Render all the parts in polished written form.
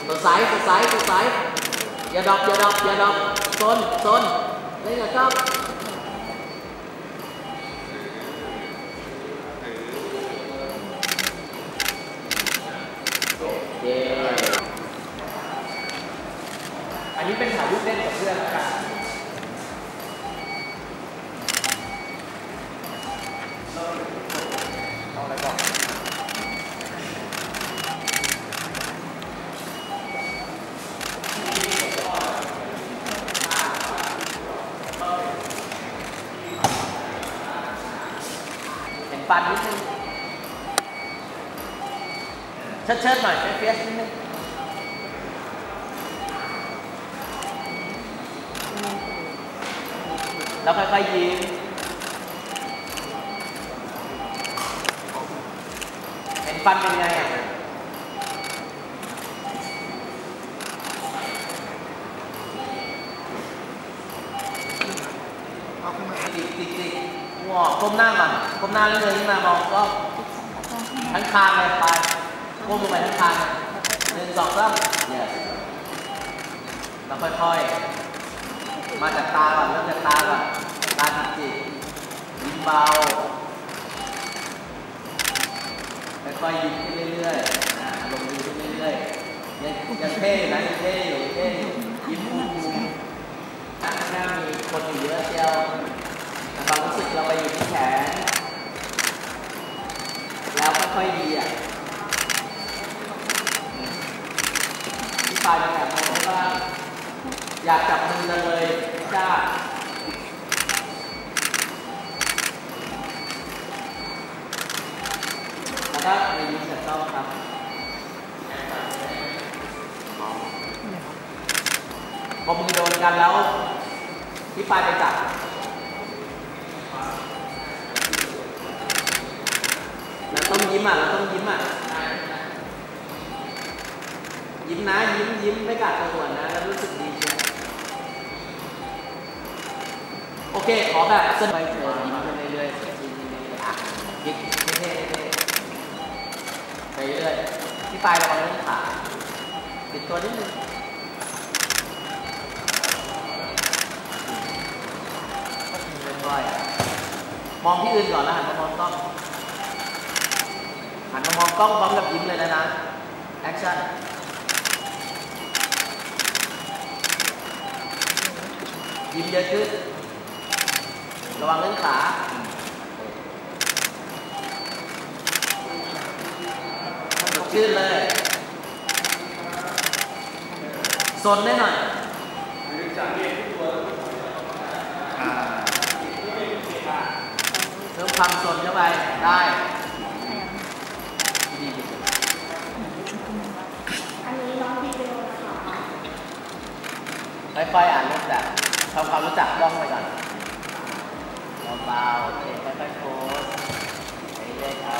ตัวซ้ายอย่าดอกโซนเล่นกับกล้องอันนี้เป็นถ่ายรูปเล่นกับเพื่อนแล้วกันเอาอะไรก่อนเห็นฟันนิดนึงเชิดหน่อยเฟียสนิดนึงแล้วค่อยๆยิ้มเห็นฟันเป็นไงอ่ะเอาขึ้นมาติดหัวก้มหน้าก่อนก้มหน้าเรื่อยๆขึ้นมามองก็ทั้งคางเลยไปก้มลงไปทั้งคาง1 2 3เนี่ยแล้วค่อยๆมาจากตาก่อนเริ่มจากตาก่อนตาจิตยิ้มเบาค่อยๆยิ้มขึ้นเรื่อยๆลงยิ้มขึ้นเรื่อยๆยังเท่นะยังเท่อยู่ยิ้มฟูข้างหน้ามีคนอยู่เยอะเชียวความรู้สึกเราไปอยู่ที่แขนแล้วค่อยๆดีอ่ะที่ปลายเป็นแบบนี้ว่าอยากจับมือเลยจ้าแล้วก็ในยิ้มเสร็จต้องครับพอมือโดนกันแล้วที่ปลายไปจับแล้วต้องยิ้มอ่ะยิ้มนะยิ้มไม่กัดตัวนะแล้วรู้สึกดีเชียวโอเคขอแบบสบายเฉยยิ้มไปเรื่อยๆยิ้มเท่ไปเรื่อยที่ปลายระวังเรื่องขาติดตัวนิดนึงมองที่อื่นก่อนแล้วหันมามองกล้องพร้อมกับยิ้มเลยนะแอคชั่นยิ้มเยอะขึ้นระวังเรื่องขาสดชื่นเลยซนได้หน่อยเพิ่มความซนเข้าไปได้ดีอันนี้น้องดีเร็วนะคะค่อยๆอ่านเริ่มจากทำความรู้จักบ้องไปก่อนเบาๆโอเคค่อยๆโพสไปเรื่อยครับ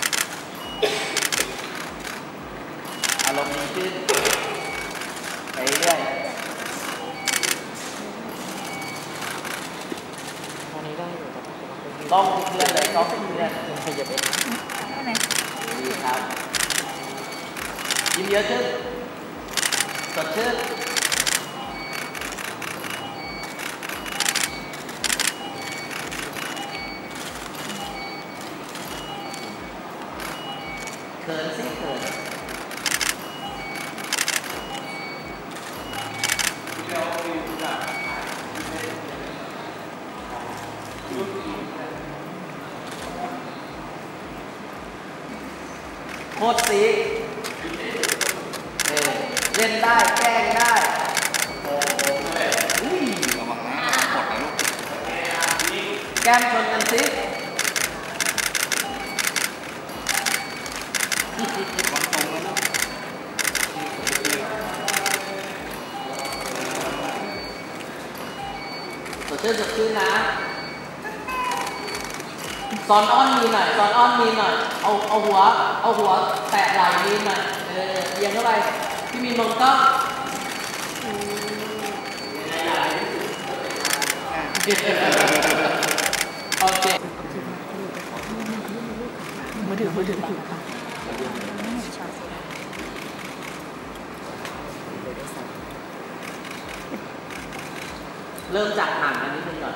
อารมณ์ดีขึ้นไปเรื่อยตอนนี้ได้อยู่กล้องเพื่อนเลยกล้องเพื่อนขยับเองดีครับยิ้มเยอะขึ้นสดชื่นเขินสิเขินโคตรสีเล่นได้แกล้งได้ระวังนะกดนะลูกแก้มชนกันสิระวังตรงนะลูกสดชื่นนะซอนอ้อนมีหน่อยเอาหัวแตะไหล่มีหน่อยเอียงเข้าไปพี่มีมองกล้องโอเคมือถือเริ่มจากห่างกันนิดนึงก่อน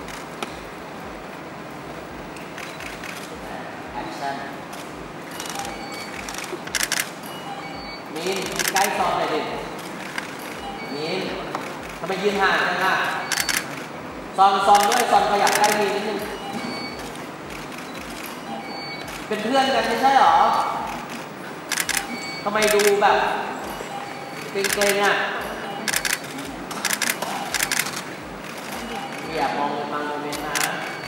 แอคชั่นมีนใกล้ซองเลยดิมีนทำไมยืนห่างจังอ่ะซอนด้วยซอนขยับใกล้มีนนิดนึงเป็นเพื่อนกันไม่ใช่หรอทำไมดูแบบเกรงๆอ่ะอย่ามองบางโมเมนต์นะ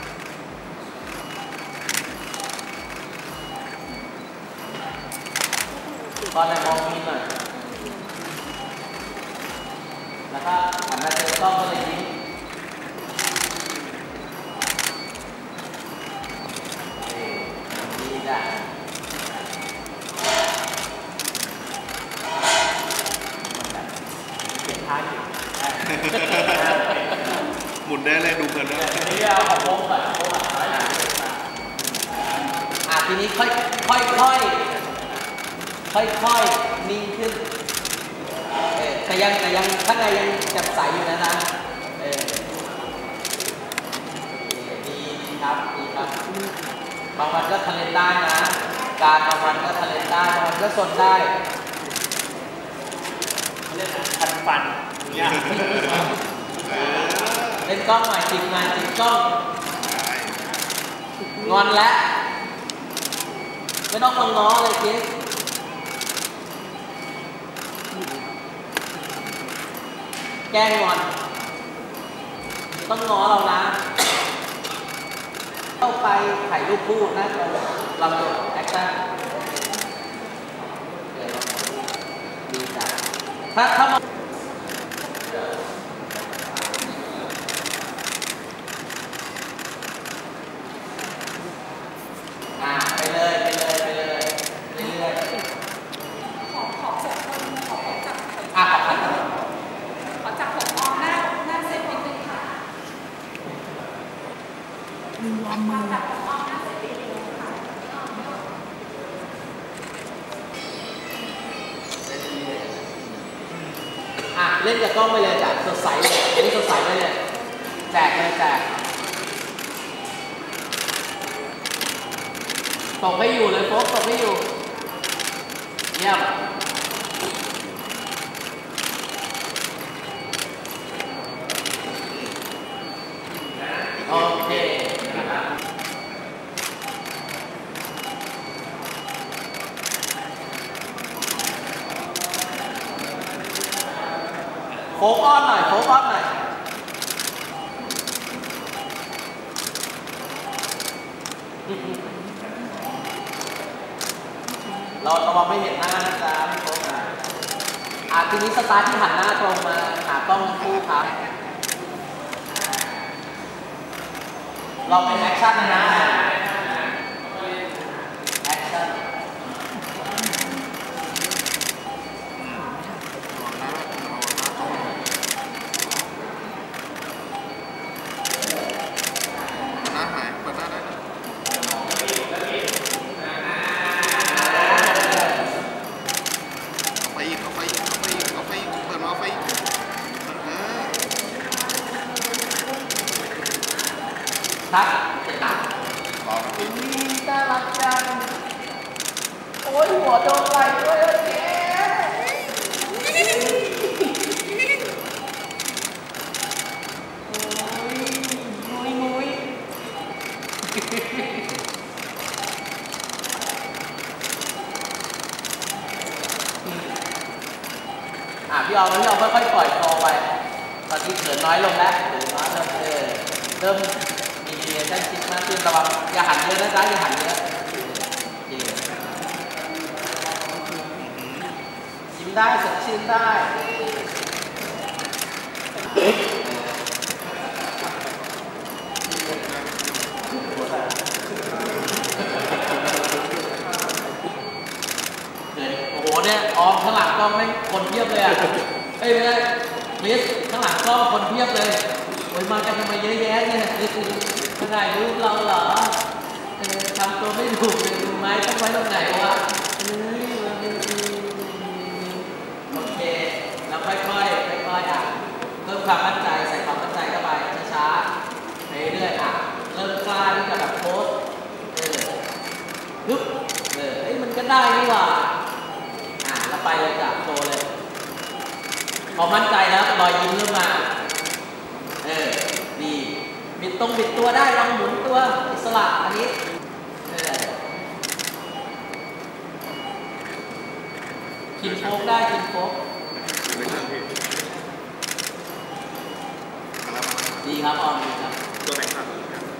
ตอนไหนมองมีนหน่อยแล้วก็หันมาเจอกล้องก็เลยยิ้มดีจ้ะเปลี่ยนท่าอยู่หมุนได้เลยดูเพลินด้วยนี่เอาของโค้งก่อนโค้งก่อนทีนี้ค่อยนิ่งขึ้นแต่ยังข้างในยังจับใสอยู่นะดีครับบางวันก็ทะเลนได้นะการบางวันก็ทะเลนได้บางวันก็สนได้เล่นคันฟันเนี่ยเล่นกล้องหน่อยจิกงานจิกกล้องงอนแล้วไม่ต้องมาง้อเลยกิ๊กแกล้งงอนต้องง้อเรานะเข้าไปถ่ายรูปคู่นะเราจดแอคชั่นดีจ้ะถ้าไปเลยเรื่อยๆขอจับผมมองหน้าเสร็จนิดนึงค่ะมือวางมือเล่นกับกล้องไปเลยจ้ะสดใสเลยอันนี้สดใสไปเลยแจกเลยแจกตกให้อยู่เลยโฟกตกให้อยู่เยี่ยมโอเคโฟกอ้อนหน่อยเราระวังไม่เห็นหน้านะจ๊ะพี่โฟกทีนี้สตาร์ทที่หันหน้าตรงมาหากล้องคู่ครับเราเป็นแอคชั่นนะแอคชั่นหน้าหายเปิดหน้าได้นะเอาไปอีกเปิดมาเอาไปอีกครับเสร็จแล้วน่ารักจังโอ้ยหัวโดนไหลด้วยแกงุยพี่ออมค่อยๆปล่อยโตไปตอนนี้เขินน้อยลงแล้วเริ่มมีเรียนได้ชิดมากขึ้นระวังอย่าหันเยอะนะจ๊ะอย่าหันเยอะยิ้มได้สดชื่นได้โอ้โหเนี่ยออมข้างหลังกล้องไม่คนเพียบเลยอ่ะไม่ใช่มิสข้างหลังกล้องคนเพียบเลยโอ้ยมากันทำไมเยอะแยะเนี่ยถ่ายรูปเราเหรอทำตัวไม่ถูกเลยดูไหมต้องไว้ตรงไหนวะโอเคแล้วค่อยๆเพิ่มความมั่นใจใส่ความมั่นใจเข้าได้นี่หว่าแล้วไปเลยจ้ะโตเลยพอมั่นใจแล้วรอยยิ้มเริ่มมาดีบิดตัวได้ลองหมุนตัวอิสระอันนี้กินโฟกได้กินโฟกดีครับออมดีครับตัวแบ่งครับ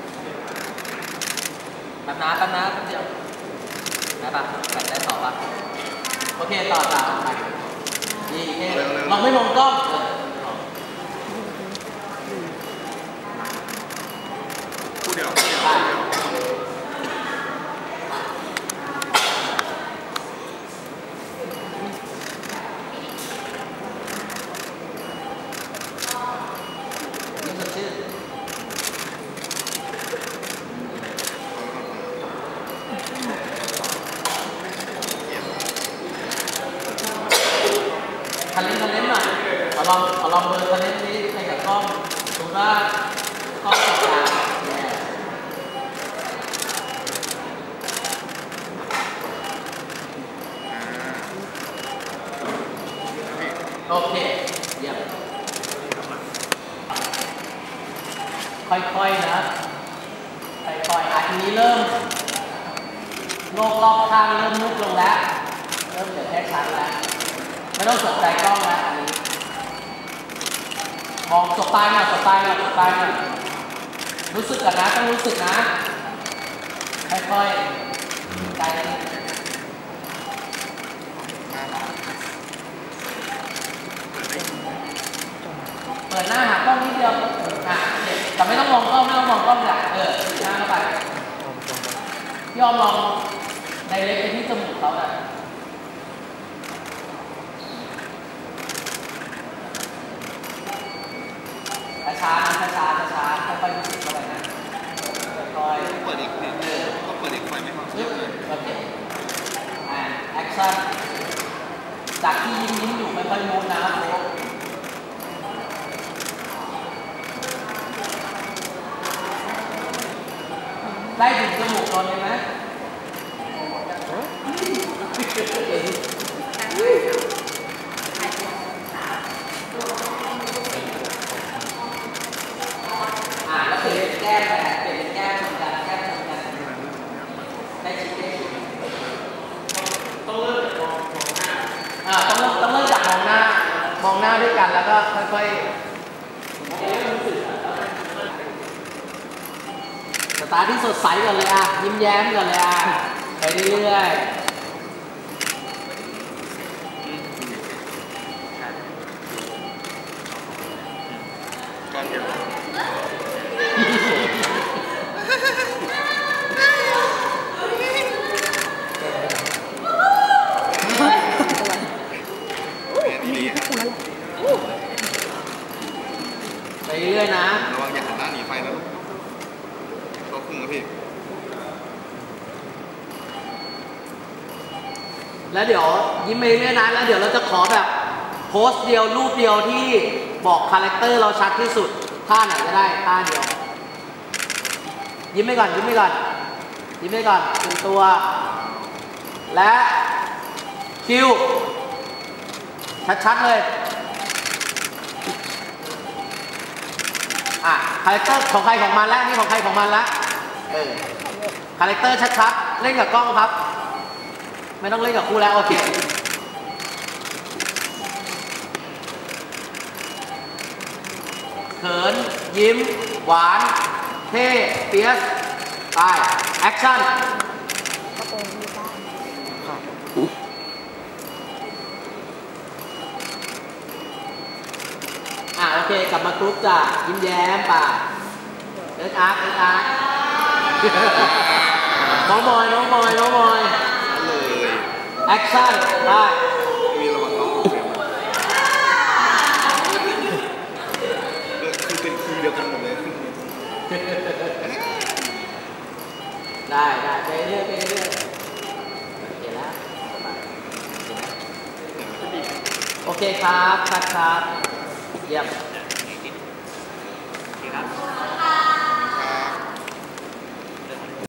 แบบน้าแป๊บเดียวได้ปะแบบได้ต่อปะโอเคต่อไปดีลองไม่มองกล้องพูดเดียวทันเล่นหน่อยเอาลองเบอร์ทันเล่นนี้ในกับกล้องดูว่ากล้องจับตาโอเคเยี่ยมค่อยๆนะค่อยๆทีนี้เริ่มโลกรอบข้างเริ่มมุดลงแล้วเริ่มจะแค่ชัดแล้วไม่ต้องสนใจกล้องแล้วอันนี้มองสไตล์หน่อยรู้สึกกันนะต้องรู้สึกนะค่อยๆใจนี้เปิดหน้าหากล้องนิดเดียวแต่ไม่ต้องมองกล้องจ้ะหน้าเข้าไปย่อมองในเล็กไปที่จมูกเขาน่ะช้าค่อยๆรู้สึกเข้าไปนะค่อยๆเปิดอีกนิดนึงต้องเปิดอีกไฟไม่พอโอเคแอคชั่นจากที่ยิ้มอยู่ค่อยๆโน้มนะโค้งได้ถึงจมูกตอนเลยไหมแล้วเปลี่ยนแก้มชนกันได้ชิดต้องเริ่มจากมองหน้าต้องเริ่มจากมองหน้าด้วยกันแล้วก็ค่อยๆสตาร์ทที่สดใสก่อนเลยยิ้มแย้มก่อนเลยไปเรื่อยก่อนเดียวไปเรื่อยนะระวังอย่าหันหน้าหนีไฟนะตัวครึ่งนะพี่แล้วเดี๋ยวยิ้มไปเรื่อยนะแล้วเดี๋ยวเราจะขอแบบโพสต์เดียวรูปเดียวที่บอกคาแรคเตอร์เราชัดที่สุดท่าไหนก็ได้ท่าเดียวยิ้มไปก่อนเป็นตัวและคิวชัดๆเลยคาแรคเตอร์ของใครของมันแล้วนี่ของใครของมันแล้วคาแรคเตอร์ชัดๆเล่นกับกล้องครับไม่ต้องเล่นกับครูแล้วโอเคเขินยิ้มหวานเท่เปียสไปแอคชั่นโอเคกลับมากรุ๊ปจ้ะยิ้มแย้มป่ะอาร์ตน้องมอยเลยแอคชั่นได้มีระวังน้องคือเป็นคิวเดียวกันหมดเลยได้ไปเรื่อยโอเคแล้วโอเคครับเยี่ยม